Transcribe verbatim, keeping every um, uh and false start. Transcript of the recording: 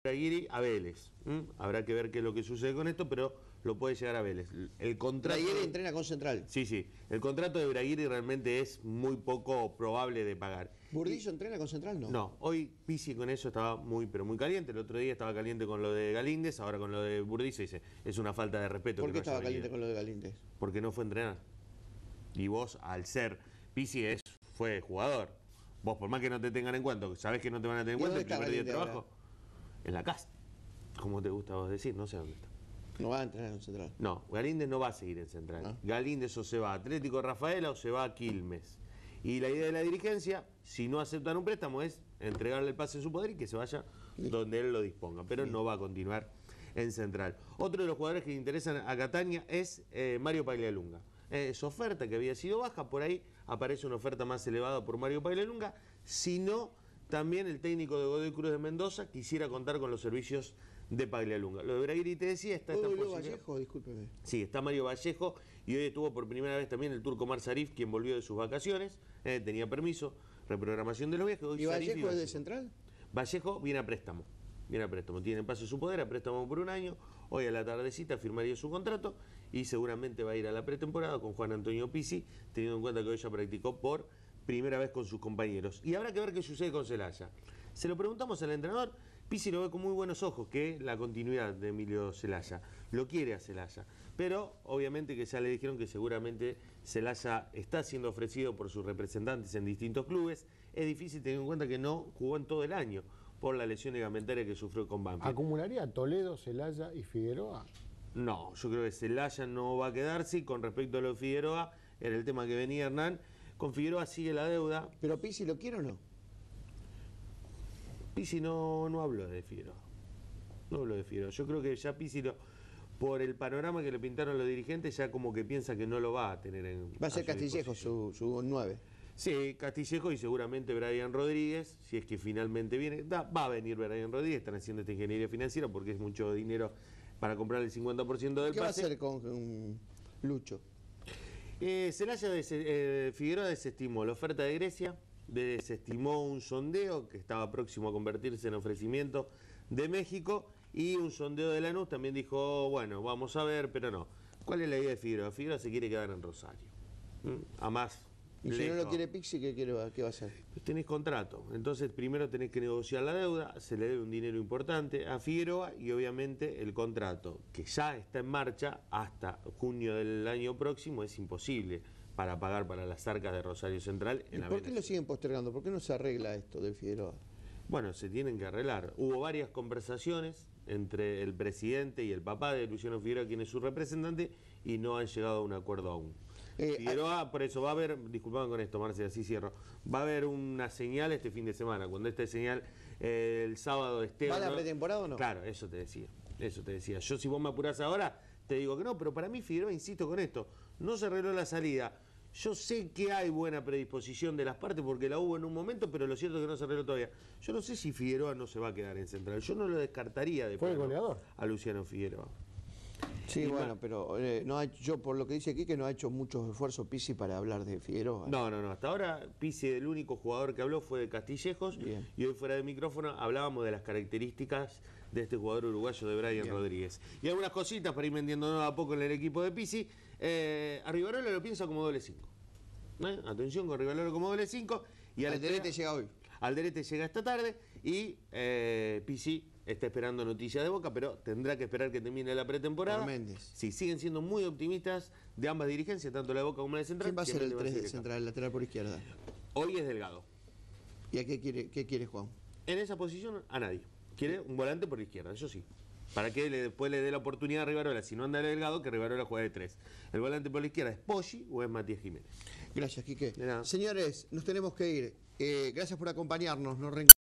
Braguiri a Vélez. ¿Mm? Habrá que ver qué es lo que sucede con esto, pero lo puede llegar a Vélez. El contrato... Braguiri entrena con Central. Sí, sí. El contrato de Braguiri realmente es muy poco probable de pagar. ¿Burdillo y... entrena con Central? No. No, hoy Pizzi con eso estaba muy, pero muy caliente. El otro día estaba caliente con lo de Galíndez, ahora con lo de Burdillo dice, es una falta de respeto. ¿Por qué no estaba caliente con lo de Galíndez? Porque no fue a entrenar. Y vos, al ser Pizzi, es, fue jugador. Vos, por más que no te tengan en cuenta, sabés que no te van a tener en cuenta el primer día de trabajo, ahora? En la casa. Como te gusta vos decir, no sé dónde está. No va a entrenar en Central. No, Galíndez no va a seguir en Central. ¿Ah? Galíndez o se va a Atlético Rafaela o se va a Quilmes. Y la idea de la dirigencia, si no aceptan un préstamo, es entregarle el pase en su poder y que se vaya sí. donde él lo disponga. Pero sí. no va a continuar en Central. Otro de los jugadores que le interesan a Catania es eh, Mario Paglialunga. Eh, su oferta que había sido baja, por ahí aparece una oferta más elevada por Mario Paglialunga. Si no, también el técnico de Godoy Cruz de Mendoza quisiera contar con los servicios de Paglialunga. Lo de Braguiri te decía, está esta posición. Vallejo, discúlpeme. Sí, está Mario Vallejo y hoy estuvo por primera vez también el turco Mar Sarif, quien volvió de sus vacaciones, eh, tenía permiso, reprogramación de los viajes. Hoy ¿Y Sarif Vallejo y es de Central? Vallejo viene a préstamo. Viene a préstamo, tiene paso su poder, a préstamo por un año. Hoy a la tardecita firmaría su contrato y seguramente va a ir a la pretemporada con Juan Antonio Pizzi, teniendo en cuenta que hoy ya practicó por primera vez con sus compañeros. Y habrá que ver qué sucede con Celaya. Se lo preguntamos al entrenador, Pizzi lo ve con muy buenos ojos, que la continuidad de Emilio Celaya. Lo quiere a Celaya. Pero obviamente que ya le dijeron que seguramente Celaya está siendo ofrecido por sus representantes en distintos clubes. Es difícil tener en cuenta que no jugó en todo el año por la lesión ligamentaria que sufrió con Banfield. ¿Acumularía Toledo, Celaya y Figueroa? No, yo creo que Celaya no va a quedarse. Con respecto a lo de Figueroa, era el tema que venía Hernán. Con Figueroa sigue la deuda. ¿Pero Pizzi lo quiere o no? Pizzi no, no habló de Figueroa. No habló de Figueroa. Yo creo que ya Pizzi, lo, por el panorama que le pintaron los dirigentes, ya como que piensa que no lo va a tener en... Va a ser Castillejo su, su nueve. Sí, Castillejo y seguramente Brian Rodríguez, si es que finalmente viene. Da, va a venir Brian Rodríguez, están haciendo esta ingeniería financiera porque es mucho dinero para comprar el cincuenta por ciento del ¿Qué pase. va a hacer con um, Lucho? Eh, Celaya des, eh, Figueroa desestimó la oferta de Grecia, desestimó un sondeo que estaba próximo a convertirse en ofrecimiento de México y un sondeo de Lanús también dijo, bueno, vamos a ver, pero no. ¿Cuál es la idea de Figueroa? Figueroa se quiere quedar en Rosario. ¿Mm? A más... Y si no lo quiere Pizzi, ¿qué, quiere, ¿qué va a hacer? Pues tenés contrato, entonces primero tenés que negociar la deuda, se le debe un dinero importante a Figueroa y obviamente el contrato, que ya está en marcha hasta junio del año próximo, es imposible para pagar para las arcas de Rosario Central. En ¿Y la por qué lo siguen postergando? ¿Por qué no se arregla esto de Figueroa? Bueno, se tienen que arreglar. Hubo varias conversaciones entre el presidente y el papá de Luciano Figueroa, quien es su representante, y no han llegado a un acuerdo aún. Eh, Figueroa, por eso va a haber, disculpame con esto, Marce, así cierro, va a haber una señal este fin de semana, cuando esta señal eh, el sábado esté... ¿Va a la pretemporada o no? Claro, eso te decía, eso te decía. Yo si vos me apurás ahora, te digo que no, pero para mí Figueroa, insisto con esto, no se arregló la salida. Yo sé que hay buena predisposición de las partes porque la hubo en un momento, pero lo cierto es que no se arregló todavía. Yo no sé si Figueroa no se va a quedar en Central. Yo no lo descartaría de Fue el goleador a Luciano Figueroa. Sí, y bueno, más, pero eh, no ha, yo por lo que dice aquí que no ha hecho muchos esfuerzos Pizzi para hablar de Figueroa. No, no, no. Hasta ahora Pizzi, el único jugador que habló fue de Castillejos. Bien. Y hoy fuera de micrófono hablábamos de las características de este jugador uruguayo de Brian Bien. Rodríguez. Y algunas cositas para ir vendiendo a poco en el equipo de Pizzi. Eh, a Rivarola lo piensa como doble cinco. ¿Eh? Atención con Rivarola como doble cinco. Y Alderete llega hoy. Alderete llega esta tarde y eh, Pizzi está esperando noticias de Boca, pero tendrá que esperar que termine la pretemporada. Méndez. Sí, siguen siendo muy optimistas de ambas dirigencias, tanto la de Boca como la de Central. ¿Quién va a ser el tres de Central, el lateral por izquierda? Hoy es Delgado. ¿Y a qué quiere, qué quiere Juan? En esa posición a nadie. Quiere un volante por izquierda, eso sí. Para que le, después le dé la oportunidad a Rivarola, si no anda Delgado, que Rivarola juegue de tres. El volante por la izquierda es Poggi o es Matías Jiménez. Gracias, Quique. Señores, nos tenemos que ir. Eh, gracias por acompañarnos. Nos reencontramos.